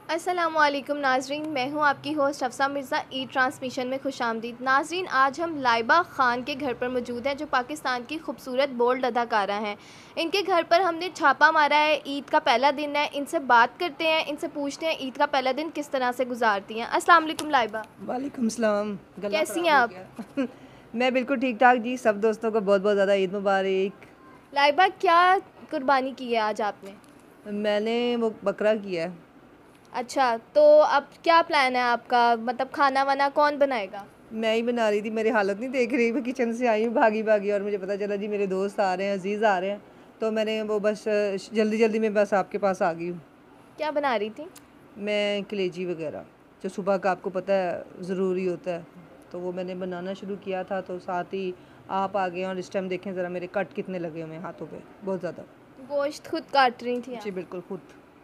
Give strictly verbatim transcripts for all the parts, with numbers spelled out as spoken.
अस्सलामुअलैकुम नाजरीन, मैं हूं आपकी होस्ट हफ्सा मिर्ज़ा। ई ट्रांसमिशन में खुशामदीद। नाजरीन, आज हम लाइबा ख़ान के घर पर मौजूद हैं, जो पाकिस्तान की खूबसूरत बोल्ड अदाकारा हैं। इनके घर पर हमने छापा मारा है। ईद का पहला दिन है, इनसे बात करते हैं, इनसे पूछते हैं ईद का पहला दिन किस तरह से गुजारती हैं। अस्सलाम वालेकुम लाइबा। वालेकुम सलाम। गला कैसी हैं ख़राब हो आप? गया मैं बिल्कुल ठीक ठाक जी। सब दोस्तों को बहुत बहुत ज़्यादा ईद मुबारक। लाइबा, क्या कुर्बानी की है आज आपने? मैंने वो बकरा किया है। अच्छा, तो अब क्या प्लान है आपका? मतलब खाना वाना कौन बनाएगा? मैं ही बना रही थी, मेरी हालत नहीं देख रही। मैं किचन से आई हूँ भागी भागी और मुझे पता चला जी मेरे दोस्त आ रहे हैं, अजीज़ आ रहे हैं। तो मैंने वो बस जल्दी जल्दी में बस आपके पास आ गई हूँ। क्या बना रही थी? मैं कलेजी वगैरह जो सुबह का आपको पता है ज़रूरी होता है, तो वो मैंने बनाना शुरू किया था। तो साथ ही आप आ गए और इस टाइम देखें ज़रा मेरे कट कितने लगे हुए हैं हाथों पे, बहुत ज़्यादा। गोश्त खुद काट रही थी जी आप? बिल्कुल, खुद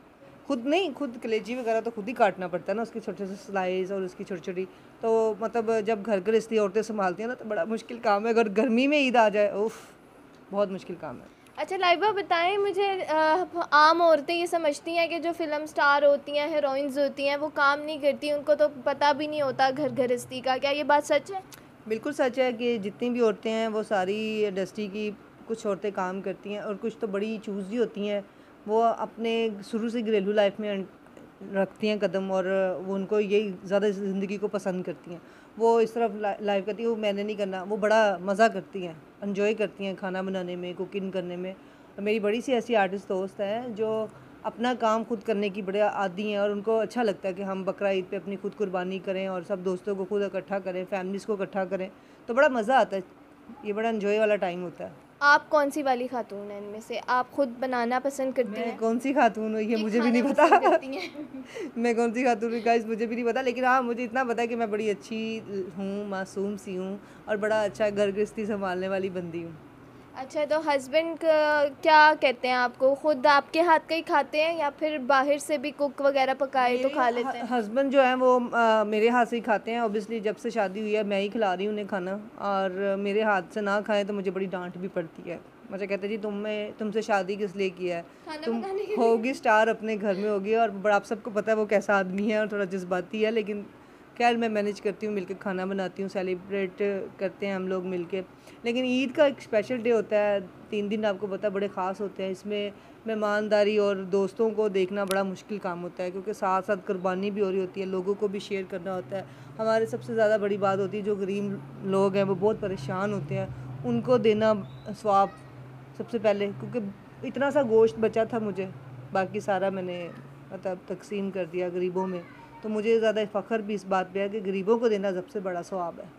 खुद नहीं, खुद कलेजी वगैरह तो खुद ही काटना पड़ता है ना, उसके छोटे से स्लाइस और उसकी छोटी छोटी। तो मतलब जब घर गृहस्थी औरतें संभालती हैं ना तो बड़ा मुश्किल काम है। अगर गर्मी में ईद आ जाए, उफ, बहुत मुश्किल काम है। अच्छा लाइबा, बताएं मुझे। अ, आम औरतें ये समझती हैं कि जो फिल्म स्टार होती हैं, हीरोइंस होती हैं, वो काम नहीं करती, उनको तो पता भी नहीं होता घर गृहस्थी का। क्या ये बात सच है? बिल्कुल सच है कि जितनी भी औरतें हैं वो सारी इंडस्ट्री की, कुछ औरतें काम करती हैं और कुछ तो बड़ी चूज़ी होती हैं। वो अपने शुरू से घरेलू लाइफ में रखती हैं कदम, और वो उनको यही ज़्यादा ज़िंदगी को पसंद करती हैं। वो इस तरफ लाइफ करती है, वो मैंने नहीं करना। वो बड़ा मज़ा करती हैं, एंजॉय करती हैं खाना बनाने में, कुकिंग करने में। और मेरी बड़ी सी ऐसी आर्टिस्ट दोस्त है जो अपना काम खुद करने की बड़े आदी हैं और उनको अच्छा लगता है कि हम बकरा ईद पे अपनी खुद कुर्बानी करें और सब दोस्तों को खुद इकट्ठा करें, फैमिलीज़ को इकट्ठा करें। तो बड़ा मज़ा आता है, ये बड़ा एंजॉय वाला टाइम होता है। आप कौन सी वाली खातून हैं इनमें से? आप खुद बनाना पसंद करती मैं हैं कौन सी खातून हूँ ये कि मुझे भी नहीं खाना पसंद पता करती हैं? मैं कौन सी खातून हूँ गाइस, मुझे भी नहीं पता। लेकिन हाँ, मुझे इतना पता है कि मैं बड़ी अच्छी हूँ, मासूम सी हूँ और बड़ा अच्छा घर गृहस्थी संभालने वाली बंदी हूँ। अच्छा, तो हस्बैंड क्या कहते हैं आपको? खुद आपके हाथ का ही खाते हैं या फिर बाहर से भी कुक वगैरह पकाए तो मेरे खा लेते हैं? हस्बैंड जो हैं वो आ, मेरे हाथ से ही खाते हैं। ऑब्वियसली जब से शादी हुई है मैं ही खिला रही हूँ उन्हें खाना, और मेरे हाथ से ना खाएं तो मुझे बड़ी डांट भी पड़ती है। मुझे कहते हैं जी तुम्हें तुमसे शादी किस लिए किया है, खाना तुम पकाने के लिए? होगी स्टार अपने घर में होगी। और बड़ा आप सबको पता है वो कैसा आदमी है और थोड़ा जज्बाती है, लेकिन खैर मैं मैनेज करती हूँ, मिलकर खाना बनाती हूँ, सेलिब्रेट करते हैं हम लोग मिलके। लेकिन ईद का एक स्पेशल डे होता है, तीन दिन आपको पता बड़े ख़ास होते हैं। इसमें मेहमानदारी और दोस्तों को देखना बड़ा मुश्किल काम होता है, क्योंकि साथ साथ कुर्बानी भी हो रही होती है, लोगों को भी शेयर करना होता है। हमारे सबसे ज़्यादा बड़ी बात होती है जो गरीब लोग हैं वो बहुत परेशान होते हैं, उनको देना स्वाब सबसे पहले। क्योंकि इतना सा गोश्त बचा था मुझे, बाकी सारा मैंने मतलब तकसीम कर दिया गरीबों में। तो मुझे ज़्यादा फ़ख्र भी इस बात पे है कि गरीबों को देना सबसे बड़ा स्वाब है।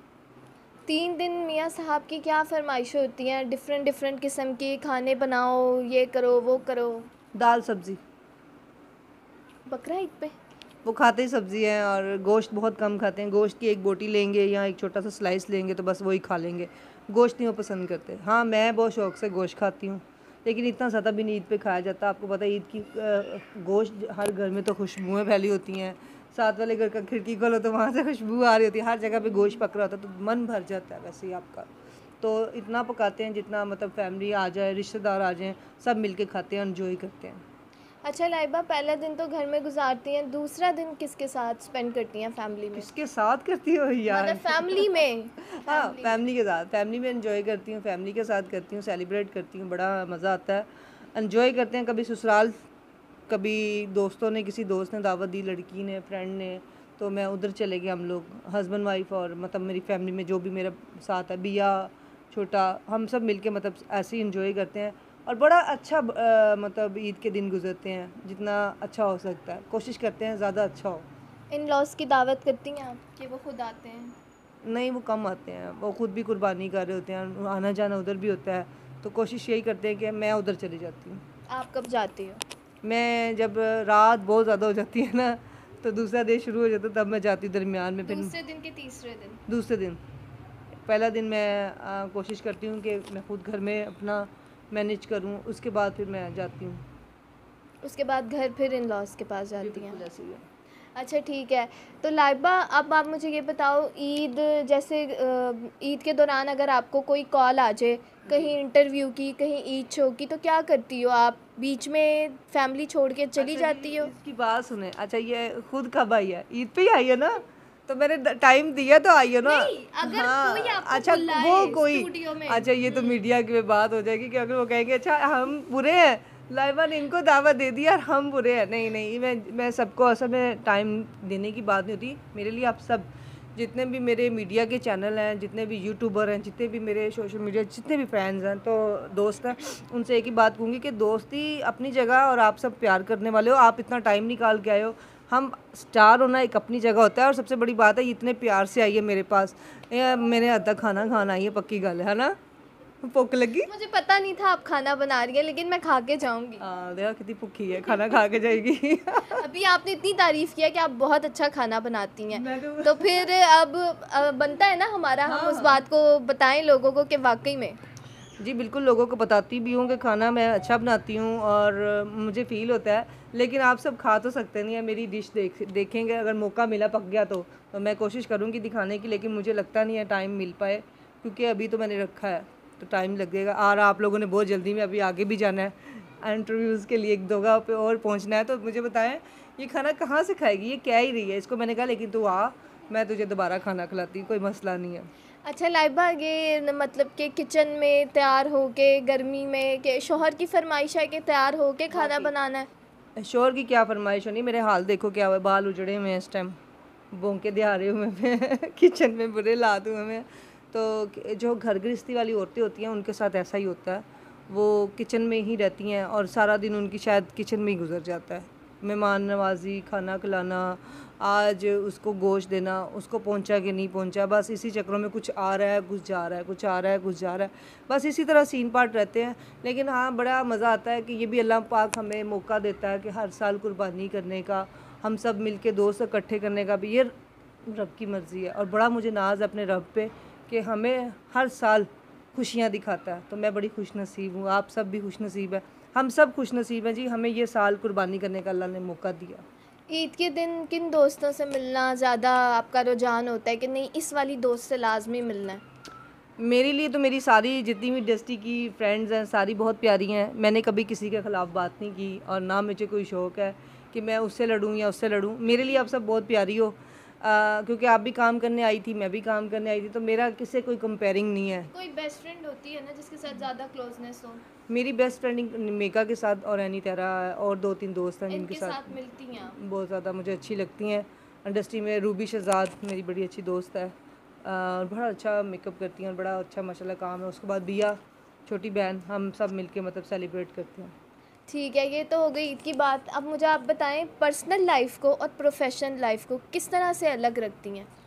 तीन दिन मियाँ साहब की क्या फरमाइशें होती हैं? डिफरेंट डिफरेंट किस्म के खाने बनाओ, ये करो वो करो। दाल सब्ज़ी, बकरा ईद पे? वो खाते ही सब्ज़ी हैं और गोश्त बहुत कम खाते हैं। गोश्त की एक बोटी लेंगे या एक छोटा सा स्लाइस लेंगे तो बस वही खा लेंगे, गोश्त नहीं वो पसंद करते। हाँ, मैं बहुत शौक़ से गोश्त खाती हूँ, लेकिन इतना ज़्यादा भी नहीं ईद पे खाया जाता। आपको पता है ईद की गोश्त हर घर में तो खुशबुएँ फैली होती हैं। साथ वाले घर का खिड़की खोलो तो वहाँ से खुशबू आ रही होती है, हर जगह पे गोश्त पक रहा होता है तो मन भर जाता है वैसे ही आपका। तो इतना पकाते हैं जितना मतलब फैमिली आ जाए, रिश्तेदार आ जाएँ, सब मिल के खाते हैं, एंजॉय करते हैं। अच्छा लाइबा, पहला दिन तो घर में गुजारती हैं, दूसरा दिन किसके साथ स्पेंड करती हैं फैमिली में? किसके साथ करती हो यार मतलब फैमिली में। हाँ, फैमिली में। फैमिली के साथ, फैमिली में एंजॉय करती हूँ, फैमिली के साथ करती हूँ, सेलिब्रेट करती हूँ, बड़ा मज़ा आता है। एंजॉय करते हैं, कभी ससुराल, कभी दोस्तों ने, किसी दोस्त ने दावत दी, लड़की ने, फ्रेंड ने, तो मैं उधर चले गए हम लोग, हस्बैंड वाइफ और मतलब मेरी फैमिली में जो भी मेरा साथ है, बिया छोटा, हम सब मिलके मतलब ऐसे ही इंजॉय करते हैं। और बड़ा अच्छा अ, मतलब ईद के दिन गुजरते हैं, जितना अच्छा हो सकता है कोशिश करते हैं ज़्यादा अच्छा हो। इन लॉज की दावत करती हैं आप कि वो खुद आते हैं? नहीं, वो कम आते हैं, वो खुद भी कुर्बानी कर रहे होते हैं, आना जाना उधर भी होता है, तो कोशिश यही करते हैं कि मैं उधर चली जाती हूँ। आप कब जाती हो? मैं जब रात बहुत ज़्यादा हो जाती है ना तो दूसरा डे शुरू हो जाता है, तब मैं जाती हूँ दरमियान में। फिर दूसरे दिन के तीसरे दिन? दूसरे दिन, पहला दिन मैं आ, कोशिश करती हूँ कि मैं खुद घर में अपना मैनेज करूँ, उसके बाद फिर मैं जाती हूँ। उसके बाद घर फिर इन लॉज के पास जी जाती बिल्कुल हैं? ऐसे ही है। अच्छा ठीक है। तो लाइबा, अब आप मुझे ये बताओ, ईद जैसे अ, ईद के दौरान अगर आपको कोई कॉल आ जाए कहीं इंटरव्यू की, कहीं ईद शो की, तो क्या करती हो आप? बीच में फैमिली छोड़ के चली अच्छा जाती ये हो? इसकी बात सुने। अच्छा ये खुद कब आई है? ईद पे ही आई है ना? तो मैंने द टाइम दिया तो आई है ना? नहीं, अगर कोई हाँ, आपको अच्छा बुलाए वो कोई स्टूडियो में। अच्छा ये तो हुँ। मीडिया की बात हो जाएगी कि अगर वो कहेंगे अच्छा हम बुरे हैं, लाइबा ने इनको दावत दे दी और हम बुरे हैं। नहीं, नहीं मैं मैं सबको असल में टाइम देने की बात नहीं होती। मेरे लिए आप सब जितने भी मेरे मीडिया के चैनल हैं, जितने भी यूट्यूबर हैं, जितने भी मेरे सोशल मीडिया जितने भी फैन्स हैं, तो दोस्त हैं, उनसे एक ही बात कहूँगी कि दोस्ती अपनी जगह और आप सब प्यार करने वाले हो, आप इतना टाइम निकाल के आए हो। हम स्टार होना एक अपनी जगह होता है और सबसे बड़ी बात है इतने प्यार से आई है मेरे पास। ये मेरे हाथ तक खाना खाना आई है, पक्की गल है ना? भुख लगी? मुझे पता नहीं था आप खाना बना रही हैं, लेकिन मैं खा के जाऊँगी। हाँ, देखा कितनी भुखी है, खाना खा के जाएगी। अभी आपने इतनी तारीफ़ किया कि आप बहुत अच्छा खाना बनाती हैं। मैं तो तो फिर अब अ, बनता है ना हमारा, हम उस बात को बताएँ लोगों को कि वाक़ई में। जी, बिल्कुल लोगों को बताती भी हूँ कि खाना मैं अच्छा बनाती हूँ और मुझे फ़ील होता है। लेकिन आप सब खा तो सकते नहीं हैं मेरी डिश देख देखेंगे अगर मौका मिला पक गया तो। तो मैं कोशिश करूँगी दिखाने की, लेकिन मुझे लगता नहीं है टाइम मिल पाए, क्योंकि अभी तो मैंने रखा है, तो टाइम लगेगा। और आप लोगों ने बहुत जल्दी में अभी आगे भी जाना है इंटरव्यूज़ के लिए, एक जगह पे और पहुँचना है। तो मुझे बताएँ ये खाना कहाँ से खाएगी? ये क्या ही रही है? इसको मैंने कहा लेकिन तू आ, मैं तुझे दोबारा खाना खिलाती हूँ, कोई मसला नहीं है। अच्छा लाइबा, ये न मतलब कि किचन में तैयार होके गर्मी में कि शौहर की फ़रमाइश है कि तैयार होके खाना बनाना है? शोर की क्या फरमाइश होनी, मेरे हाल देखो क्या हुआ है, बाल उजड़े हुए हैं इस टाइम, भौंके दिहाड़े हुए हैं किचन में बुरे हालात हुए हैं। तो क- जो घर गृहस्थी वाली औरतें होती हैं उनके साथ ऐसा ही होता है, वो किचन में ही रहती हैं और सारा दिन उनकी शायद किचन में ही गुजर जाता है। मेहमान नवाजी, खाना खिलाना, आज उसको गोश्त देना, उसको पहुंचा कि नहीं पहुंचा, बस इसी चक्रों में कुछ आ रहा है कुछ जा रहा है, कुछ आ रहा है कुछ जा रहा है, बस इसी तरह सीन पार्ट रहते हैं। लेकिन हाँ, बड़ा मज़ा आता है कि ये भी अल्लाह पाक हमें मौका देता है कि हर साल कुर्बानी करने का, हम सब मिल के दोस्त इकट्ठे करने का भी, ये रब की मर्ज़ी है। और बड़ा मुझे नाज है अपने रब पे कि हमें हर साल खुशियाँ दिखाता है। तो मैं बड़ी खुश नसीब हूँ, आप सब भी खुश नसीब है, हम सब खुश नसीब हैं जी, हमें ये साल कुर्बानी करने का अल्लाह ने मौका दिया। ईद के दिन किन दोस्तों से मिलना ज़्यादा आपका रुझान होता है कि नहीं इस वाली दोस्त से लाज़मी मिलना है? मेरे लिए तो मेरी सारी जितनी भी इंडस्ट्री की फ्रेंड्स हैं सारी बहुत प्यारी हैं। मैंने कभी किसी के ख़िलाफ़ बात नहीं की और ना मुझे कोई शौक़ है कि मैं उससे लड़ूँ या उससे लड़ूँ। मेरे लिए आप सब बहुत प्यारी हो, आ, क्योंकि आप भी काम करने आई थी, मैं भी काम करने आई थी, तो मेरा किससे कोई कंपेयरिंग नहीं है। कोई बेस्ट फ्रेंड होती है ना जिसके साथ ज़्यादा क्लोजनेस हो? मेरी बेस्ट फ्रेंड मेका के साथ और एनी तेरा और दो तीन दोस्त हैं जिनके इनके साथ साथ मिलती हैं आप? बहुत ज़्यादा मुझे अच्छी लगती हैं। इंडस्ट्री में रूबी शहजाद मेरी बड़ी अच्छी दोस्त है, और बड़ा अच्छा मेकअप करती हैं और बड़ा अच्छा माशाल्लाह काम है। उसके बाद बिया छोटी बहन, हम सब मिलके मतलब सेलिब्रेट करते हैं। ठीक है, ये तो हो गई ईद की बात। अब मुझे आप बताएं पर्सनल लाइफ को और प्रोफेशनल लाइफ को किस तरह से अलग रखती हैं?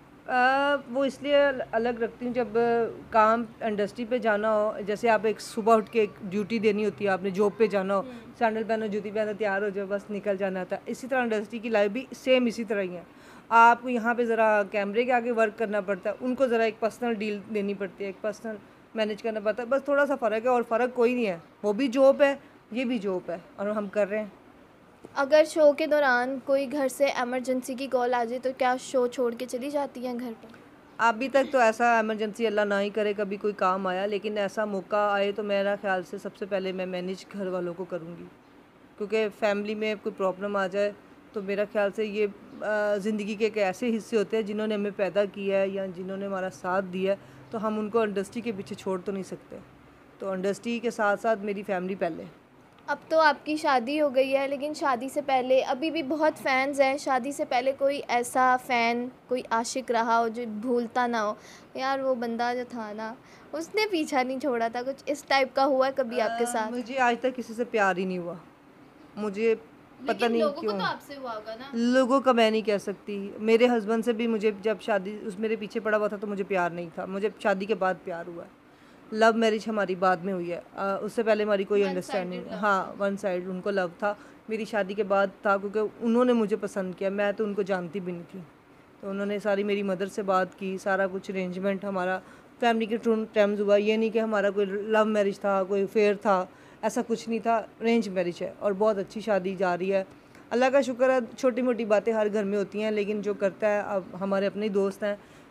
अ, वो इसलिए अल अलग रखती हूँ जब अ, काम इंडस्ट्री पे जाना हो, जैसे आप एक सुबह उठ के एक ड्यूटी देनी होती है, आपने जॉब पे जाना हो, सैंडल पहनो, जूती पहनो, तैयार हो जाओ, बस निकल जाना था। इसी तरह इंडस्ट्री की लाइफ भी सेम इसी तरह ही है। आपको यहाँ पे ज़रा कैमरे के आगे वर्क करना पड़ता है, उनको ज़रा एक पर्सनल डील देनी पड़ती है, एक पर्सनल मैनेज करना पड़ता है, बस थोड़ा सा फ़र्क है और फ़र्क कोई नहीं है। वो भी जॉब है, ये भी जॉब है और हम कर रहे हैं। अगर शो के दौरान कोई घर से इमरजेंसी की कॉल आ जाए तो क्या शो छोड़ के चली जाती हैं घर पर? अभी तक तो ऐसा इमरजेंसी अल्लाह ना ही करे कभी कोई काम आया, लेकिन ऐसा मौका आए तो मेरा ख़्याल से सबसे पहले मैं मैनेज घर वालों को करूँगी, क्योंकि फैमिली में कोई प्रॉब्लम आ जाए तो मेरा ख़्याल से ये ज़िंदगी के एक ऐसे हिस्से होते हैं जिन्होंने हमें पैदा किया है या जिन्होंने हमारा साथ दिया है, तो हम उनको इंडस्ट्री के पीछे छोड़ तो नहीं सकते। तो इंडस्ट्री के साथ साथ मेरी फैमिली पहले। अब तो आपकी शादी हो गई है, लेकिन शादी से पहले अभी भी बहुत फ़ैन्स हैं। शादी से पहले कोई ऐसा फ़ैन, कोई आशिक रहा हो जो भूलता ना हो, यार वो बंदा जो था ना उसने पीछा नहीं छोड़ा था, कुछ इस टाइप का हुआ है कभी आपके अ, साथ? मुझे आज तक किसी से प्यार ही नहीं हुआ, मुझे पता लेकिन नहीं लोगों को क्यों। तो आपसे हुआ होगा ना? लोगों का मैं नहीं कह सकती। मेरे हस्बैंड से भी मुझे जब शादी उस मेरे पीछे पड़ा हुआ था तो मुझे प्यार नहीं था, मुझे शादी के बाद प्यार हुआ है। लव मैरिज हमारी बाद में हुई है, अ, उससे पहले हमारी कोई वन अंडरस्टैंडिंग, साइडेड लव हाँ था। वन साइड उनको लव था। मेरी शादी के बाद था क्योंकि उन्होंने मुझे पसंद किया, मैं तो उनको जानती भी नहीं थी। तो उन्होंने सारी मेरी मदर से बात की, सारा कुछ अरेंजमेंट हमारा फैमिली के थ्रू टर्म्स हुआ। ये नहीं कि हमारा कोई लव मैरिज था, कोई अफेयर था, ऐसा कुछ नहीं था, अरेंज मैरिज है और बहुत अच्छी शादी जा रही है। अल्लाह का शुक्र है, छोटी मोटी बातें हर घर में होती हैं, लेकिन जो करता है अब हमारे अपने ही दोस्त हैं,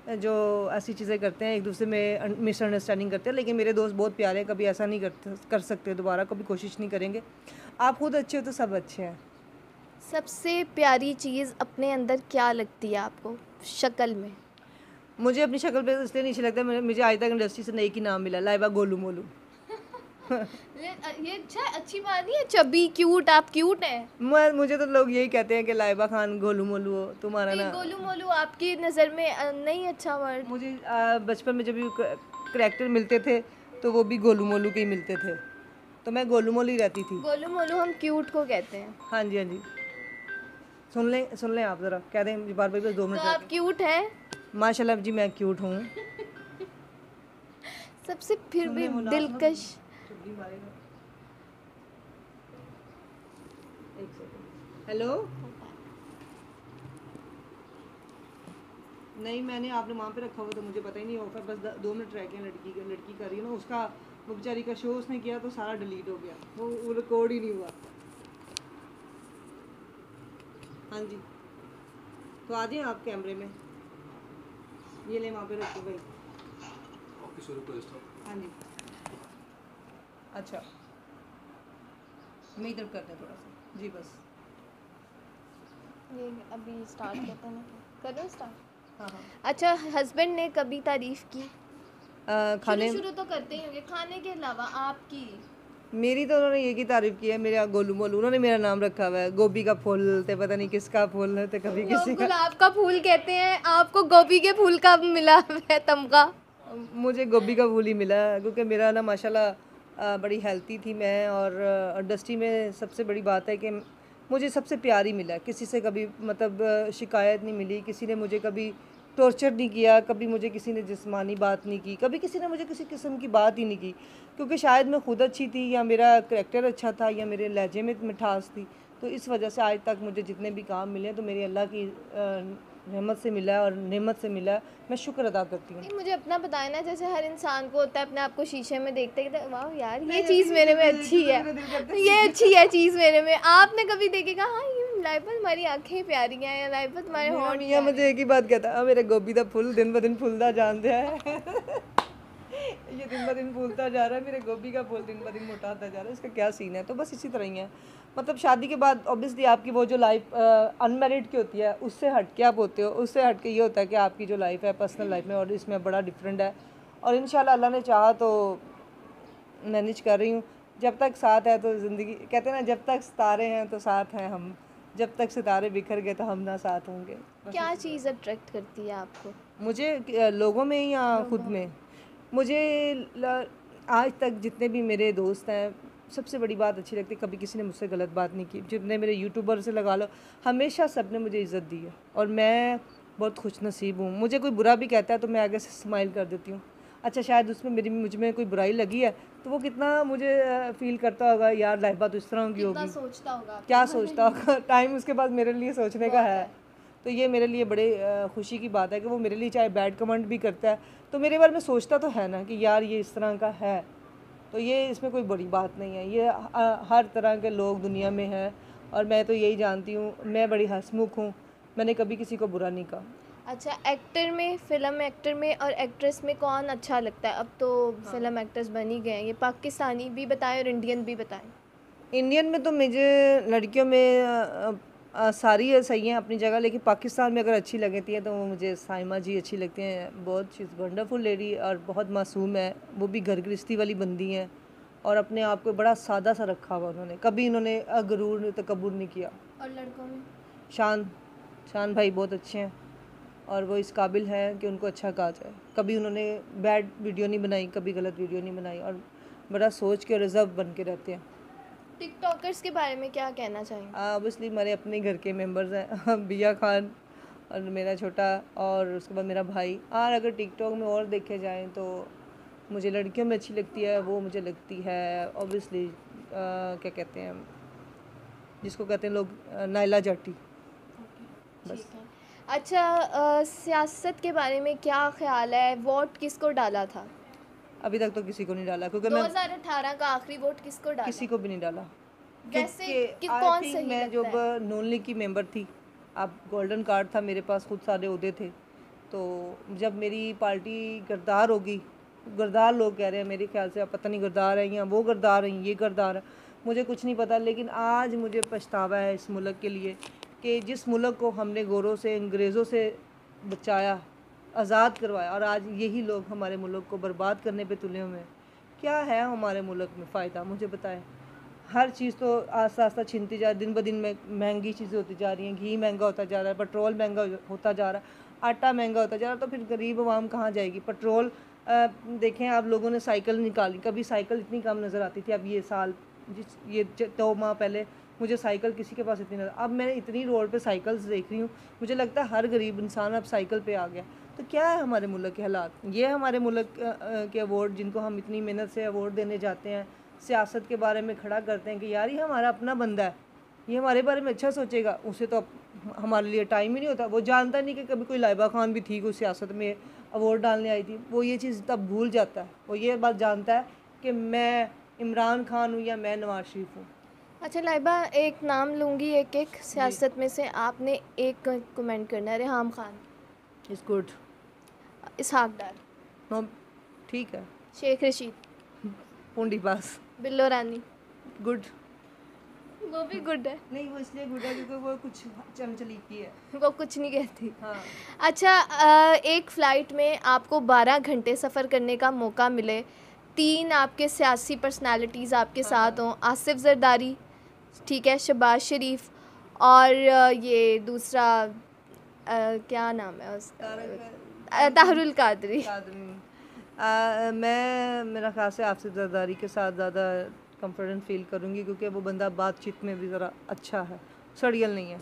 जो ऐसी चीज़ें करते हैं, एक दूसरे में मिसअंडरस्टैंडिंग करते हैं। लेकिन मेरे दोस्त बहुत प्यारे हैं, कभी ऐसा नहीं करते कर सकते दोबारा, कभी कोशिश नहीं करेंगे। आप खुद अच्छे हो तो सब अच्छे हैं। सबसे प्यारी चीज़ अपने अंदर क्या लगती है आपको शक्ल में? मुझे अपनी शक्ल पे इसलिए नहीं अच्छा लगता, मुझे मुझे आज तक इंडस्ट्री से नई की नाम मिला, लाइबा गोलू मोलू। ये ये अच्छा अच्छी बात नहीं है, चबी क्यूट, आप क्यूट हैं। मैं मुझे तो लोग यही कहते हैं कि लाइबा खान गोलू मोलू हो तुम्हारा तो ये ना। गोलू मोलू आपकी नज़र में अ, नहीं अच्छा वर्ड? मुझे आ, बचपन में जब भी करैक्टर मिलते थे तो वो भी गोलू मोलू के ही मिलते थे, तो मैं गोलू मोलू ही रहती थी। गोलू मोलू हम क्यूट को कहते हैं। हाँ जी, हाँ जी। सुन लें सुन लें आप ज़रा, कह दें बार बार बस दो तो मिनट आप रहते क्यूट हैं। हैं। माशाल्लाह जी मैं क्यूट हूँ। सबसे फिर सुन भी लें मुनाफ, दिलकश। चुप्पी मारेगा। एक सेकंड। हेलो। नहीं, मैंने आपने वहाँ पे रखा हुआ तो मुझे पता ही नहीं होगा, बस द- दो मिनट रह गए हैं। लड़की का लड़की कर रही है ना, उसका वो बेचारी का शो उसने किया तो सारा डिलीट हो गया, वो वो रिकॉर्ड ही नहीं हुआ। हाँ जी, तो आ जाए आप कैमरे में, ये ले वहाँ पे रखो भाई। ओके शुरू करो स्टॉप। हाँ जी, अच्छा मैं इधर करते हैं थोड़ा सा जी, बस। ये अभी स्टार्ट करते हैं ना, करो स्टार्ट। हाँ हाँ। अच्छा, हस्बैंड ने कभी तारीफ की? आ, खाने शुरू शुरू तो करते ही होंगे, खाने के अलावा आपकी? मेरी तो उन्होंने ये की तारीफ़ की है, मेरा गोलू मोलू, उन्होंने मेरा नाम रखा हुआ है, गोभी का फूल ते पता नहीं किसका फूल है, तो कभी लोग किसी का। गुलाब का फूल कहते हैं, आपको गोभी के फूल का मिला है तमगा। मुझे गोभी का फूल ही मिला है, क्योंकि मेरा ना माशाल्लाह आ, बड़ी हेल्थी थी मैं, और इंडस्ट्री में सबसे बड़ी बात है कि मुझे सबसे प्यार ही मिला, किसी से कभी मतलब आ, शिकायत नहीं मिली, किसी ने मुझे कभी टॉर्चर नहीं किया, कभी मुझे किसी ने जिस्मानी बात नहीं की, कभी किसी ने मुझे किसी किस्म की बात ही नहीं की, क्योंकि शायद मैं खुद अच्छी थी, या मेरा करैक्टर अच्छा था, या मेरे लहजे में मिठास थी। तो इस वजह से आज तक मुझे जितने भी काम मिले तो मेरे अल्लाह की रहमत से मिला है और नेमत से मिला है, मैं शुक्र अदा करती हूँ। नहीं, मुझे अपना बताया ना, जैसे हर इंसान को होता है अपने आप को शीशे में देखते कहते वाह यार ये चीज़ मेरे में अच्छी है, ये अच्छी है चीज़ मेरे में। आपने कभी देखे कहा हाँ ये लाइबा तुम्हारी आंखें प्यारी हैं, या लाइबा तुम्हारे मेरा होंठ मियाँ मुझे एक ही बात कहता है, मेरे गोभी दा फुल दिन ब दिन फूलता जान दिया है। ये दिन ब दिन फूलता जा रहा है, मेरे गोभी का फूल दिन ब दिन मोटा होता जा रहा है, इसका क्या सीन है। तो बस इसी तरह ही है, मतलब शादी के बाद ऑब्वियसली आपकी वो जो लाइफ अनमेरिड की होती है उससे हट के आप होते हो, उससे हट के ये होता है कि आपकी जो लाइफ है पर्सनल लाइफ में, और इसमें बड़ा डिफरेंट है। और इंशाल्लाह अल्लाह ने चाहा तो मैनेज कर रही हूँ, जब तक साथ है तो ज़िंदगी, कहते हैं ना जब तक सितारे हैं तो साथ हैं हम, जब तक सितारे बिखर गए तो हम ना साथ होंगे। क्या चीज़ अट्रैक्ट करती है आपको? मुझे अ, लोगों में या खुद में? मुझे ल, आज तक जितने भी मेरे दोस्त हैं सबसे बड़ी बात अच्छी लगती है, कभी किसी ने मुझसे गलत बात नहीं की। जितने मेरे यूट्यूबर से लगा लो, हमेशा सब ने मुझे इज़्ज़त दी है, और मैं बहुत खुश नसीब हूँ। मुझे कोई बुरा भी कहता है तो मैं आगे से स्माइल कर देती हूँ। अच्छा, शायद उसमें मेरी मुझ में कोई बुराई लगी है तो वो कितना मुझे फील करता होगा, यार लाइबा तो इस तरह की कितना होगी, सोचता होगा आपके क्या बारे में? सोचता होगा। टाइम उसके पास मेरे लिए सोचने का है, तो ये मेरे लिए बड़े अ, खुशी की बात है कि वो मेरे लिए चाहे बैड कमेंट भी करता है तो मेरे बारे में सोचता तो है ना कि यार ये इस तरह का है, तो ये इसमें कोई बड़ी बात नहीं है। ये अ, हर तरह के लोग दुनिया में हैं, और मैं तो यही जानती हूँ, मैं बड़ी हंसमुख हूँ, मैंने कभी किसी को बुरा नहीं कहा। अच्छा, एक्टर में, फिल्म एक्टर में और एक्ट्रेस में कौन अच्छा लगता है? अब तो फिल्म एक्ट्रेस बन ही गए हैं, ये पाकिस्तानी भी बताएं और इंडियन भी बताएं। इंडियन में तो मुझे लड़कियों में अ, अ, सारी सही हैं अपनी जगह, लेकिन पाकिस्तान में अगर अच्छी लगती हैं तो वो मुझे साइमा जी अच्छी लगती हैं। बहुत शी इज़ वंडरफुल लेडी, और बहुत मासूम है, वो भी घर गृहस्थी वाली बंदी हैं, और अपने आप को बड़ा सादा सा रखा हुआ उन्होंने, कभी इन्होंने गरूर तकब्बुर नहीं किया। और लड़कों में? शान शान भाई बहुत अच्छे हैं, और वो इस काबिल हैं कि उनको अच्छा कहा जाए। कभी उन्होंने बैड वीडियो नहीं बनाई, कभी गलत वीडियो नहीं बनाई, और बड़ा सोच के रिजर्व बन के रहते हैं। टिकटॉकर्स के बारे में क्या कहना चाहेंगे? ऑब्वियसली हमारे अपने घर के मेंबर्स हैं, बिया खान और मेरा छोटा, और उसके बाद मेरा भाई। और अगर टिकटॉक में और देखे जाएं तो मुझे लड़कियों में अच्छी लगती है, वो मुझे लगती है ऑब्वियसली क्या कहते हैं जिसको कहते हैं लोग, अ, नायला जाटी। बस। ठीक है। अच्छा, अ, सियासत के बारे में क्या ख्याल है? वोट किसको डाला था? अभी तक तो किसी को नहीं डाला, क्योंकि मैं दो हज़ार अठारह का आखिरी वोट किसको डाला? किसी को भी नहीं डाला। वैसे क्योंकि कि I कौन think सही मैं लगता जब है? नॉन लीग की मेंबर थी, अब गोल्डन कार्ड था मेरे पास, खुद सारे उहदे थे, तो जब मेरी पार्टी गद्दार होगी, गद्दार लोग कह रहे हैं मेरे ख्याल से, अब पता नहीं गद्दार है या वो गद्दार हैं, ये गद्दार है, मुझे कुछ नहीं पता, लेकिन आज मुझे पछतावा है इस मुल्क के लिए कि जिस मुल्क को हमने गोरों से, अंग्रेज़ों से बचाया, आज़ाद करवाया, और आज यही लोग हमारे मुल्क को बर्बाद करने पे तुले हुए हैं। क्या है हमारे मुल्क में फ़ायदा, मुझे बताएं। हर चीज़ तो आस्ता आस्ता छीनती जा रही, दिन ब दिन में महंगी चीज़ें होती जा रही हैं, घी महंगा होता जा रहा है, पेट्रोल महंगा होता जा रहा है, आटा महंगा होता जा रहा है, तो फिर गरीब आवाम कहाँ जाएगी। पेट्रोल आ, देखें आप, लोगों ने साइकिल निकाली, कभी साइकिल इतनी कम नज़र आती थी, अब ये साल जिस ये दो माह पहले मुझे साइकिल किसी के पास इतनी नज़र, अब मैं इतनी रोड पे साइकिल्स देख रही हूँ, मुझे लगता है हर गरीब इंसान अब साइकिल पे आ गया। तो क्या है हमारे मुल्क के हालात, ये हमारे मुल्क के अवार्ड जिनको हम इतनी मेहनत से अवार्ड देने जाते हैं, सियासत के बारे में खड़ा करते हैं कि यार ये हमारा अपना बंदा है, ये हमारे बारे में अच्छा सोचेगा, उसे तो हमारे लिए टाइम ही नहीं होता। वो जानता नहीं कि कभी कोई लाइबा खान भी थी, कोई सियासत में अवार्ड डालने आई थी, वो ये चीज़ तब भूल जाता है। वो ये बात जानता है कि मैं इमरान खान हूँ या मैं नवाज शरीफ हूँ। अच्छा लाइबा, एक नाम लूँगी एक एक सियासत में से, आपने एक कमेंट करना है। Reham Khan is good. Ishaq Dar, no ठीक है। शेख रशीद, पूंडी पास, बिल्लो रानी, गुड। वो भी गुड है। नहीं, वो इसलिए गुड है क्योंकि वो कुछ चमचली की है, वो कुछ नहीं कहती। हाँ। अच्छा, अ, एक फ़्लाइट में आपको बारह घंटे सफ़र करने का मौका मिले, तीन आपके सियासी पर्सनालिटीज़ आपके हाँ, साथ हों, आसिफ जरदारी, ठीक है, शहबाज शरीफ, और अ, ये दूसरा अ, क्या नाम है उसका, अ, ताहरुल कादरी। आ, मैं मेरा ख़्याल से आसिफ जरदारी के साथ ज़्यादा कंफर्टेंट फील करूँगी क्योंकि वो बंदा बातचीत में भी ज़रा अच्छा है, सड़ियल नहीं है,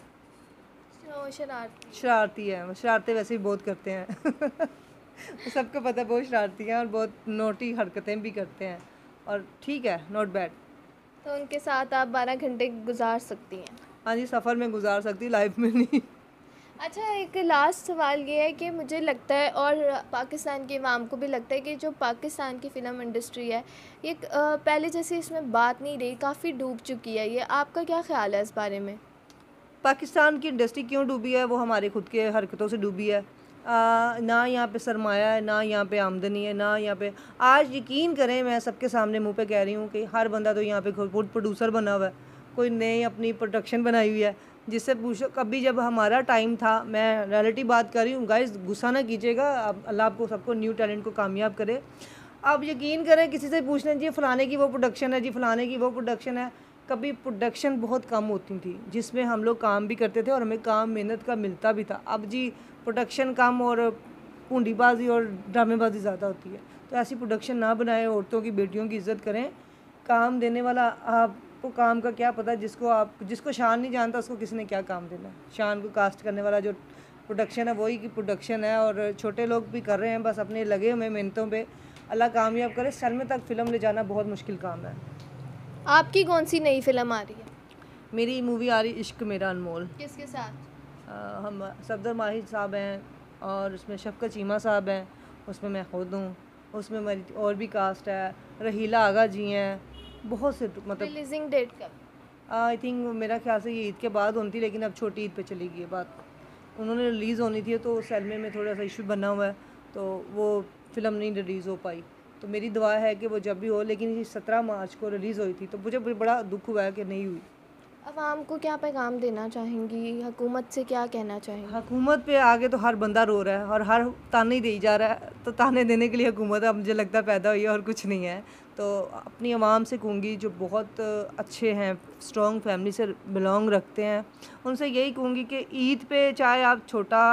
तो शरारती शरारती है। वो शरारतें वैसे भी बहुत करते हैं सबको पता है बहुत शरारती हैं और बहुत नोटी हरकतें भी करते हैं, और ठीक है, नॉट बैड। तो उनके साथ आप बारह घंटे गुजार सकती हैं। हाँ जी, सफ़र में गुजार सकती, लाइफ में नहीं। अच्छा, एक लास्ट सवाल ये है कि मुझे लगता है और पाकिस्तान के अवाम को भी लगता है कि जो पाकिस्तान की फ़िल्म इंडस्ट्री है ये अ, पहले जैसे इसमें बात नहीं रही, काफ़ी डूब चुकी है। ये आपका क्या ख़्याल है इस बारे में? पाकिस्तान की इंडस्ट्री क्यों डूबी है, वो हमारे खुद के हरकतों से डूबी है। आ, ना यहाँ पे सरमाया है, ना यहाँ पे आमदनी है, ना यहाँ पे, आज यकीन करें मैं सबके सामने मुंह पे कह रही हूँ कि हर बंदा तो यहाँ पे खुद प्रोड्यूसर बना हुआ है, कोई नई अपनी प्रोडक्शन बनाई हुई है। जिससे पूछो, कभी जब हमारा टाइम था, मैं रियलिटी बात कर रही हूँ गाइस, गुस्सा ना कीजिएगा, अब अल्लाह आपको सबको न्यू टैलेंट को कामयाब करे। अब यकीन करें, किसी से पूछना जी फ़लाने की वो प्रोडक्शन है, जी फ़लाने की वो प्रोडक्शन है, कभी प्रोडक्शन बहुत कम होती थी जिसमें हम लोग काम भी करते थे और हमें काम मेहनत का मिलता भी था। अब जी प्रोडक्शन कम और पूंडीबाजी और ड्रामेबाजी ज़्यादा होती है। तो ऐसी प्रोडक्शन ना बनाएं, औरतों की, बेटियों की इज़्ज़त करें। काम देने वाला, आपको काम का क्या पता, जिसको आप जिसको शान नहीं जानता उसको किसी ने क्या काम देना है। शान को कास्ट करने वाला जो प्रोडक्शन है वही की प्रोडक्शन है, और छोटे लोग भी कर रहे हैं, बस अपने लगे हुए मेहनतों पे। अल्लाह कामयाब करे। सलमे तक फ़िल्म ले जाना बहुत मुश्किल काम है। आपकी कौन सी नई फिल्म आ रही है? मेरी मूवी आ रही इश्क मेरा अनमोल। किसके साथ? आ, हम सफदर माहिर साहब हैं और उसमें शफ़क़त चीमा साहब हैं, उसमें मैं खुद हूँ, उसमें मेरी और भी कास्ट है, रहीला आगा जी हैं, बहुत से, मतलब रिलीजिंग डेट कब? आई थिंक मेरा ख्याल से ये ईद के बाद होती, लेकिन अब छोटी ईद पे चली गई है बात। उन्होंने रिलीज़ होनी थी तो सलमे में थोड़ा सा इशू बना हुआ है, तो वो फ़िल्म नहीं रिलीज़ हो पाई। तो मेरी दुआ है कि वो जब भी हो, लेकिन ये सत्रह मार्च को रिलीज़ हुई थी, तो मुझे बड़ा दुख हुआ है कि नहीं हुई। अवाम को क्या पैगाम देना चाहेंगी, हुकूमत से क्या कहना चाहेंगी? हुकूमत पे आगे तो हर बंदा रो रहा है और हर ताने दी जा रहा है, तो ताने देने के लिए हुकूमत अब मुझे लगता है पैदा हुई है और कुछ नहीं है। तो अपनी आवाम से कहूँगी जो बहुत अच्छे हैं, स्ट्रॉन्ग फैमिली से बिलोंग रखते हैं, उनसे यही कहूँगी कि ईद पे चाहे आप छोटा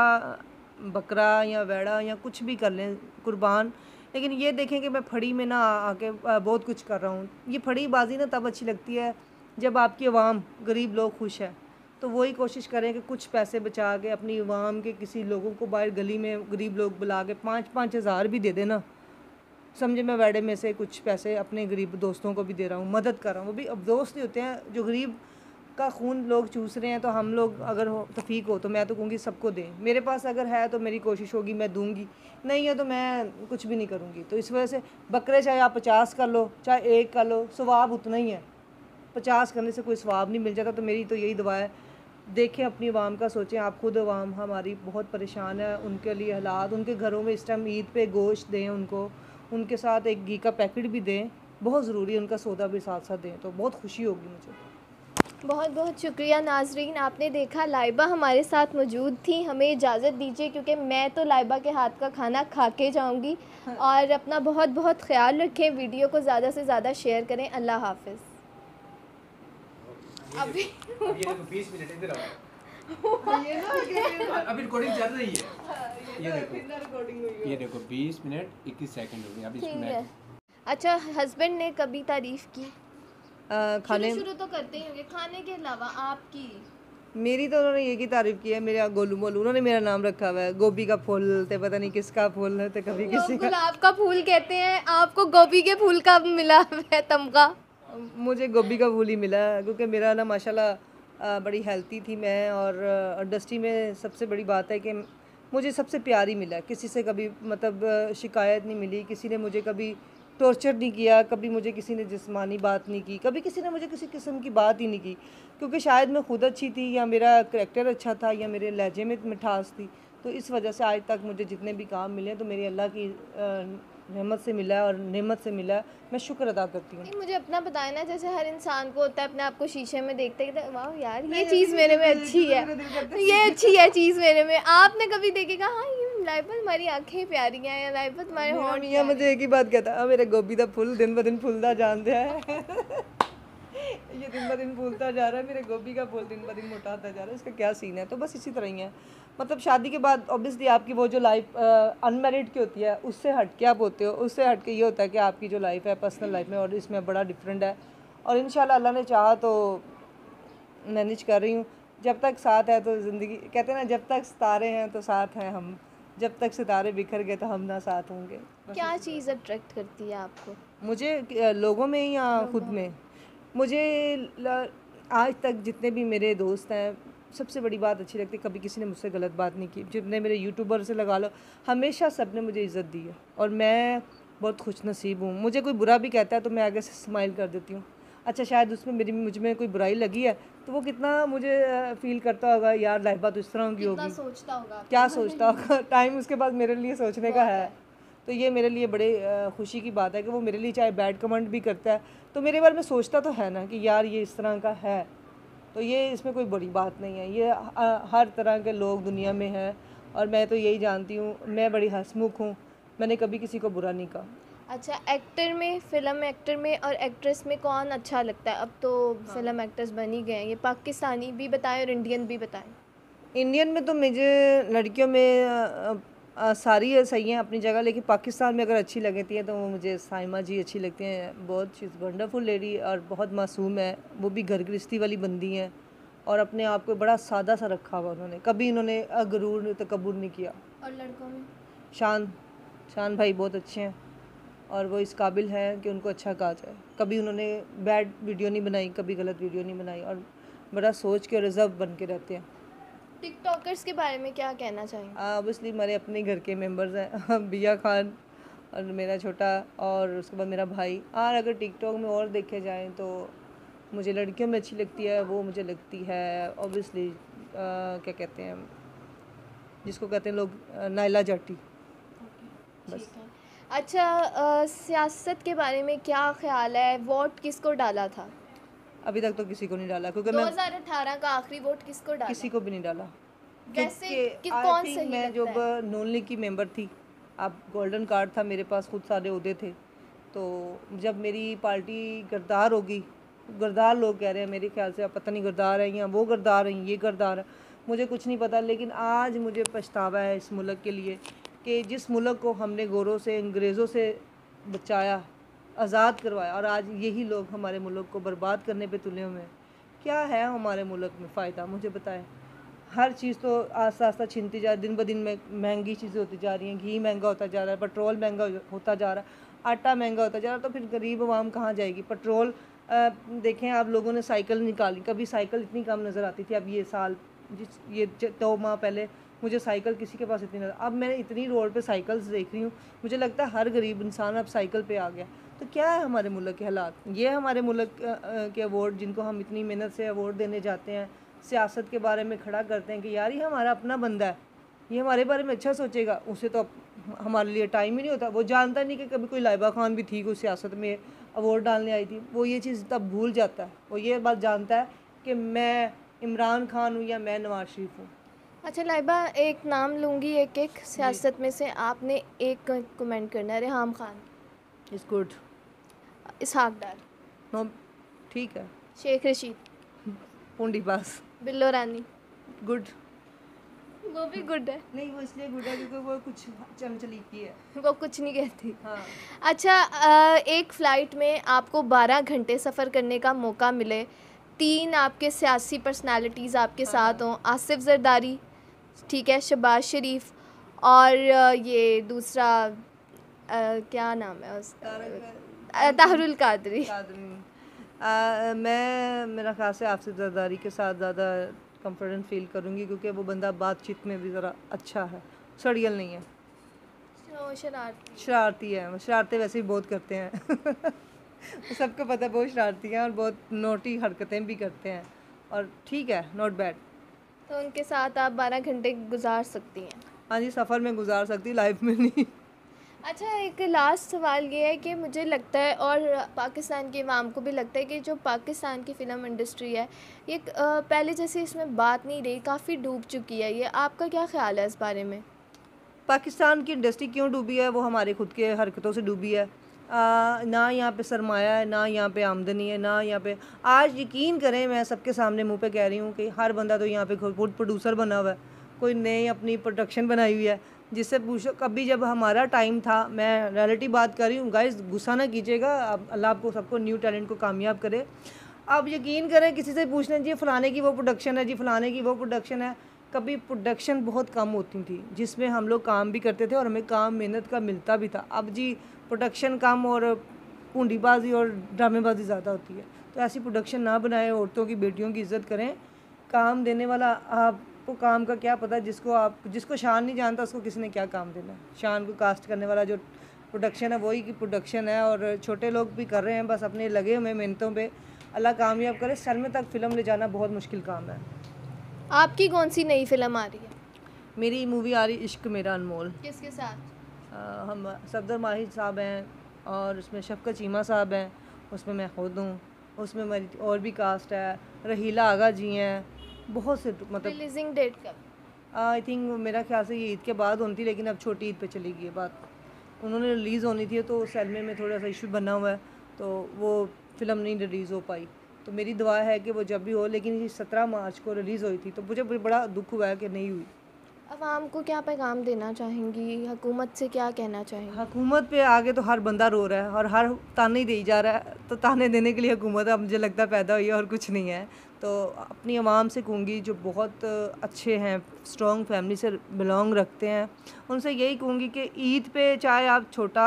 बकरा या वैड़ा या कुछ भी कर लें कुर्बान, लेकिन ये देखें कि मैं फड़ी में ना आके बहुत कुछ कर रहा हूँ। ये फड़ी बाजी ना तब अच्छी लगती है जब आपकी आवाम, गरीब लोग खुश है। तो वही कोशिश करें कि कुछ पैसे बचा के अपनी आवाम के किसी लोगों को बाहर गली में गरीब लोग बुला के पाँच पाँच हज़ार भी दे देना, समझे मैं वैडे में से कुछ पैसे अपने गरीब दोस्तों को भी दे रहा हूँ, मदद कर रहा हूँ। वो भी अब दोस्त ही होते हैं, जो गरीब का खून लोग चूस रहे हैं, तो हम लोग अगर हो तफीक हो तो मैं तो कहूँगी सबको दें। मेरे पास अगर है तो मेरी कोशिश होगी मैं दूँगी, नहीं है तो मैं कुछ भी नहीं करूँगी। तो इस वजह से बकरे चाहे आप पचास कर लो चाहे एक कर लो, सवाब उतना ही है। पचास करने से कोई सवाब नहीं मिल जाता। तो मेरी तो यही दुआ है, देखें, अपनी आवाम का सोचें। आप खुद आवाम हमारी बहुत परेशान है, उनके लिए हालात, उनके घरों में इस टाइम ईद पे गोश्त दें उनको, उनके साथ एक घी का पैकेट भी दें, बहुत ज़रूरी है, उनका सौदा भी साथ साथ दें, तो बहुत खुशी होगी मुझे। बहुत बहुत शुक्रिया नाजरीन, आपने देखा लाइबा हमारे साथ मौजूद थी। हमें इजाज़त दीजिए क्योंकि मैं तो लाइबा के हाथ का खाना खा के जाऊँगी। और अपना बहुत बहुत ख्याल रखें, वीडियो को ज़्यादा से ज़्यादा शेयर करें। अल्लाह हाफ़िज़। अभी अब ये देखो बीस मिनट इधर आओ। ये ना अभी रिकॉर्डिंग चल रही है। ये देखो ये देखो बीस मिनट इक्कीस सेकंड हो गए। अब ठीक इसको है। मैं अच्छा, हस्बैंड ने कभी तारीफ़ की? आ, खाने शुरू शुरू तो करते ही होंगे, खाने के अलावा आपकी? मेरी तो उन्होंने ये की तारीफ़ की है, मेरा गोलू मोलू, उन्होंने मेरा नाम रखा हुआ है, गोभी का फूल ते पता नहीं किसका फूल है, तो कभी लोग किसी का। गुलाब का फूल कहते हैं, आपको गोभी के फूल का मिला है तमगा। मुझे गोभी का फूल ही मिला है, क्योंकि मेरा ना माशाल्लाह आ, बड़ी हेल्थी थी मैं, और इंडस्ट्री में सबसे बड़ी बात है कि मुझे सबसे प्यार ही मिला, किसी से कभी मतलब आ, शिकायत नहीं मिली, किसी ने मुझे कभी टॉर्चर नहीं किया, कभी मुझे किसी ने जिस्मानी बात नहीं की, कभी किसी ने मुझे किसी किस्म की बात ही नहीं की, क्योंकि शायद मैं खुद अच्छी थी, या मेरा करैक्टर अच्छा था, या मेरे लहजे में मिठास थी, तो इस वजह से आज तक मुझे जितने भी काम मिले तो मेरी अल्लाह की रहमत से मिला है और नेमत से मिला है, मैं शुक्र अदा करती हूँ। नहीं, मुझे अपना बताया ना, जैसे हर इंसान को होता है अपने आप को शीशे में देखते हैं, वाह यार ये चीज़ मेरे में अच्छी है, ये अच्छी है चीज़ मेरे में। आपने कभी देखेगा हाँ ये लाइबा तुम्हारी आंखें प्यारी हैं, या लाइबा तुम्हारे मेरा होंठ मियां मुझे एक ही बात कहता है, मेरे गोभी का फूल दिन ब दिन फूलता जान दिया है। ये दिन ब दिन फूलता जा रहा है, मेरे गोभी का फूल दिन ब दिन मोटाता जा रहा है, इसका क्या सीन है? तो बस इसी तरह ही है, मतलब शादी के बाद ऑब्वियसली आपकी वो जो लाइफ अनमैरिड की होती है उससे हट के आप होते हो, उससे हट के ये होता है कि आपकी जो लाइफ है पर्सनल लाइफ में और इसमें बड़ा डिफरेंट है, और इंशाल्लाह अल्लाह ने चाहा तो मैनेज कर रही हूँ। जब तक साथ है तो ज़िंदगी, कहते हैं ना जब तक सितारे हैं तो साथ हैं हम, जब तक सितारे बिखर गए तो हम ना साथ होंगे। क्या चीज़ अट्रैक्ट करती है आपको? मुझे अ, लोगों में या खुद में, मुझे ल, आज तक जितने भी मेरे दोस्त हैं सबसे बड़ी बात अच्छी लगती है, कभी किसी ने मुझसे गलत बात नहीं की। जितने मेरे यूट्यूबर से लगा लो, हमेशा सब ने मुझे इज़्ज़त दी है, और मैं बहुत खुश नसीब हूँ। मुझे कोई बुरा भी कहता है तो मैं आगे से स्माइल कर देती हूँ। अच्छा, शायद उसमें मेरी मुझ में कोई बुराई लगी है तो वो कितना मुझे फील करता होगा, यार लाइबा तो इस तरह की कितना होगी, सोचता होगा आपके क्या बारे सोचता होगा। टाइम उसके पास मेरे लिए सोचने का है, तो ये मेरे लिए बड़े अ, खुशी की बात है कि वो मेरे लिए चाहे बैड कमेंट भी करता है तो मेरे बारे में सोचता तो है ना कि यार ये इस तरह का है, तो ये इसमें कोई बड़ी बात नहीं है। ये अ, हर तरह के लोग दुनिया में हैं, और मैं तो यही जानती हूँ, मैं बड़ी हंसमुख हूँ, मैंने कभी किसी को बुरा नहीं कहा। अच्छा, एक्टर में, फिल्म एक्टर में और एक्ट्रेस में कौन अच्छा लगता है? अब तो फिल्म एक्टर्स बन ही गए हैं, ये पाकिस्तानी भी बताएं और इंडियन भी बताएं। इंडियन में तो मुझे लड़कियों में अ, अ, सारी है सही हैं अपनी जगह, लेकिन पाकिस्तान में अगर अच्छी लगती हैं तो वो मुझे साइमा जी अच्छी लगती हैं। बहुत शी इज़ वंडरफुल लेडी और बहुत मासूम है, वो भी घर गृहस्थी वाली बंदी हैं, और अपने आप को बड़ा सादा सा रखा हुआ उन्होंने, कभी इन्होंने अ, गरूर तकब्बुर नहीं किया। और लड़कों में? शान शान भाई बहुत अच्छे हैं, और वो इस काबिल हैं कि उनको अच्छा कहा जाए। कभी उन्होंने बैड वीडियो नहीं बनाई, कभी गलत वीडियो नहीं बनाई, और बड़ा सोच के रिजर्व बन के रहते हैं। टिकटॉकर्स के बारे में क्या कहना चाहेंगे? ऑब्वियसली हमारे अपने घर के मेंबर्स हैं, बिया खान और मेरा छोटा, और उसके बाद मेरा भाई। और अगर टिकटॉक में और देखे जाएं तो मुझे लड़कियों में अच्छी लगती है, वो मुझे लगती है ऑब्वियसली क्या कहते हैं जिसको कहते हैं लोग, अ, नायला जाटी। बस। ठीक है। अच्छा, अ, सियासत के बारे में क्या ख्याल है? वोट किसको डाला था? अभी तक तो किसी को नहीं डाला, क्योंकि मैं दो हज़ार अठारह का आखिरी वोट किसको डाला? किसी को भी नहीं डाला। कैसे? क्योंकि कि I कौन think सही मैं लगता जब है? नॉन लीग की मेंबर थी, अब गोल्डन कार्ड था मेरे पास, खुद सारे ओहदे थे, तो जब मेरी पार्टी गद्दार होगी, गद्दार लोग कह रहे हैं मेरे ख्याल से, अब पता नहीं गद्दार है या वो गद्दार हैं, ये गद्दार है, मुझे कुछ नहीं पता, लेकिन आज मुझे पछतावा है इस मुल्क के लिए कि जिस मुल्क को हमने गोरों से, अंग्रेज़ों से बचाया, आज़ाद करवाया, और आज यही लोग हमारे मुल्क को बर्बाद करने पे तुले हुए हैं। क्या है हमारे मुल्क में फ़ायदा, मुझे बताएं। हर चीज़ तो आस्ता आस्ता छिनती जा रही, दिन ब दिन में महंगी चीज़ें होती जा रही हैं, घी महंगा होता जा रहा है, पेट्रोल महंगा होता जा रहा है, आटा महंगा होता जा रहा है, तो फिर गरीब आवाम कहाँ जाएगी? पेट्रोल अ, देखें आप लोगों ने साइकिल निकाली, कभी साइकिल इतनी कम नज़र आती थी, अब ये साल जिस ये दो माह पहले मुझे साइकिल किसी के पास इतनी नज़र, अब मैं इतनी रोड पे साइकिल्स देख रही हूँ, मुझे लगता है हर गरीब इंसान अब साइकिल पे आ गया। तो क्या है हमारे मुल्क के हालात? ये हमारे मुल्क के अवार्ड जिनको हम इतनी मेहनत से अवार्ड देने जाते हैं, सियासत के बारे में खड़ा करते हैं कि यार ये हमारा अपना बंदा है, ये हमारे बारे में अच्छा सोचेगा, उसे तो हमारे लिए टाइम ही नहीं होता। वो जानता नहीं कि कभी कोई लाइबा खान भी थी, कोई सियासत में अवार्ड डालने आई थी, वो ये चीज़ तब भूल जाता है। वो ये बात जानता है कि मैं इमरान खान हूँ या मैं नवाज शरीफ हूँ। अच्छा लाइबा, एक नाम लूँगी एक एक सियासत में से, आपने एक कमेंट करना है। रेहाम खान, इस गुड, इसहाक डार, नो ठीक है, शेख रशीद, पूंडी पास, बिल्लो रानी, गुड। वो भी गुड है। नहीं वो इसलिए गुड है क्योंकि वो कुछ चमचली की है। वो कुछ नहीं कहती। हाँ। अच्छा, अ, एक फ़्लाइट में आपको बारह घंटे सफ़र करने का मौका मिले, तीन आपके सियासी पर्सनालिटीज़ आपके हाँ, साथ हों, आसिफ जरदारी, ठीक है, शहबाज शरीफ, और अ, ये दूसरा अ, क्या नाम है उसका, अ, ताहरुल कादरी। आ, मैं मेरा ख़्याल से आसिफ जरदारी के साथ ज़्यादा कंफर्टेंट फील करूँगी क्योंकि वो बंदा बातचीत में भी ज़रा अच्छा है, सड़ियल नहीं है, तो शरारती शरारती है। वो शरारतें वैसे भी बहुत करते हैं सबको पता है बहुत शरारती हैं और बहुत नोटी हरकतें भी करते हैं, और ठीक है, नॉट बैड। तो उनके साथ आप बारह घंटे गुजार सकती हैं। हाँ जी, सफ़र में गुजार सकती, लाइफ में नहीं। अच्छा, एक लास्ट सवाल ये है कि मुझे लगता है और पाकिस्तान के अवाम को भी लगता है कि जो पाकिस्तान की फ़िल्म इंडस्ट्री है ये अ, पहले जैसे इसमें बात नहीं रही, काफ़ी डूब चुकी है। ये आपका क्या ख्याल है इस बारे में? पाकिस्तान की इंडस्ट्री क्यों डूबी है? वो हमारे खुद के हरकतों से डूबी है। आ, ना यहाँ पे सरमाया है, ना यहाँ पे आमदनी है, ना यहाँ पे, आज यकीन करें मैं सबके सामने मुंह पे कह रही हूँ कि हर बंदा तो यहाँ पे खुद प्रोड्यूसर बना हुआ है, कोई नई अपनी प्रोडक्शन बनाई हुई है। जिससे पूछो कभी जब हमारा टाइम था, मैं रियलिटी बात कर रही हूँ गाइस, गुस्सा ना कीजिएगा, अल्लाह आपको सबको न्यू टैलेंट को कामयाब करे। आप यकीन करें किसी से पूछना जी फ़लाने की वो प्रोडक्शन है, जी फ़लाने की वो प्रोडक्शन है, कभी प्रोडक्शन बहुत कम होती थी जिसमें हम लोग काम भी करते थे और हमें काम मेहनत का मिलता भी था। अब जी प्रोडक्शन कम और पूंडीबाजी और ड्रामेबाजी ज़्यादा होती है। तो ऐसी प्रोडक्शन ना बनाएं, औरतों की, बेटियों की इज़्ज़त करें। काम देने वाला, आपको काम का क्या पता, जिसको आप जिसको शान नहीं जानता उसको किसी ने क्या काम देना है। शान को कास्ट करने वाला जो प्रोडक्शन है वही की प्रोडक्शन है, और छोटे लोग भी कर रहे हैं, बस अपने लगे हुए मेहनतों पे। अल्लाह कामयाब करे। सलमे तक फ़िल्म ले जाना बहुत मुश्किल काम है। आपकी कौन सी नई फिल्म आ रही है? मेरी मूवी आ रही इश्क मेरा अनमोल। किसके साथ? आ, हम सफदर माहिर साहब हैं और उसमें शफ़क़त चीमा साहब हैं, उसमें मैं खुद हूँ, उसमें मेरी और भी कास्ट है, रहीला आगा जी हैं, बहुत से, मतलब रिलीजिंग डेट कब? आई थिंक मेरा ख्याल से ये ईद के बाद होनी थी, लेकिन अब छोटी ईद पे चली गई है बात। उन्होंने रिलीज़ होनी थी तो सलमे में थोड़ा सा इशू बना हुआ है, तो वो फ़िल्म नहीं रिलीज़ हो पाई। तो मेरी दुआ है कि वो जब भी हो, लेकिन ये सत्रह मार्च को रिलीज़ हुई थी, तो मुझे बड़ा दुख हुआ है कि नहीं हुई। अवाम को क्या पैगाम देना चाहेंगी, हुकूमत से क्या कहना चाहेंगी? हुकूमत पे आगे तो हर बंदा रो रहा है और हर ताने ही दी जा रहा है, तो ताने देने के लिए हुकूमत अब मुझे लगता है पैदा हुई है और कुछ नहीं है। तो अपनी आवाम से कहूँगी जो बहुत अच्छे हैं, स्ट्रॉन्ग फैमिली से बिलोंग रखते हैं, उनसे यही कहूँगी कि ईद पे चाहे आप छोटा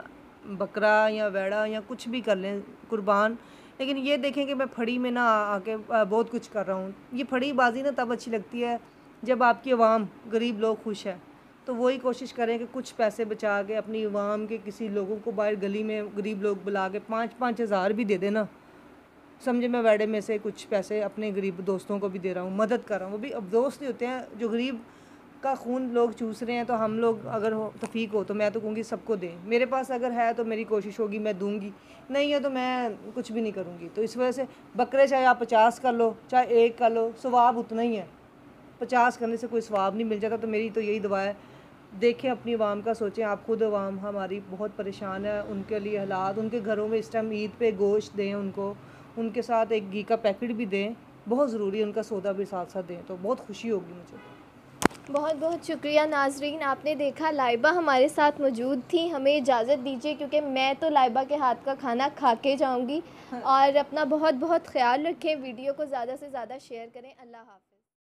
बकरा या वैड़ा या कुछ भी कर लें कुर्बान, लेकिन ये देखें कि मैं फड़ी में ना आके बहुत कुछ कर रहा हूँ। ये फड़ी बाजी ना तब अच्छी लगती है जब आपकी आवाम, गरीब लोग खुश है। तो वही कोशिश करें कि कुछ पैसे बचा के अपनी आवाम के किसी लोगों को बाहर गली में गरीब लोग बुला के पाँच पाँच हज़ार भी दे देना, समझे मैं वैडे में से कुछ पैसे अपने गरीब दोस्तों को भी दे रहा हूँ, मदद कर रहा हूँ। वो भी अब दोस्त ही होते हैं, जो गरीब का खून लोग चूस रहे हैं, तो हम लोग अगर हो तफीक हो तो मैं तो कहूँगी सबको दें। मेरे पास अगर है तो मेरी कोशिश होगी मैं दूँगी, नहीं है तो मैं कुछ भी नहीं करूँगी। तो इस वजह से बकरे चाहे आप पचास कर लो चाहे एक कर लो, सवाब उतना ही है। पचास करने से कोई सवाब नहीं मिल जाता। तो मेरी तो यही दुआ है, देखें अपनी आवाम का, सोचें। आप खुद आवाम हमारी बहुत परेशान है, उनके लिए हालात, उनके घरों में इस टाइम ईद पे गोश्त दें उनको, उनके साथ एक घी का पैकेट भी दें, बहुत ज़रूरी है, उनका सौदा भी साथ साथ दें, तो बहुत खुशी होगी मुझे। बहुत बहुत शुक्रिया नाजरीन, आपने देखा लाइबा हमारे साथ मौजूद थी। हमें इजाज़त दीजिए क्योंकि मैं तो लाइबा के हाथ का खाना खा के जाऊँगी। और अपना बहुत बहुत ख्याल रखें, वीडियो को ज़्यादा से ज़्यादा शेयर करें। अल्लाह हाफ़िज़।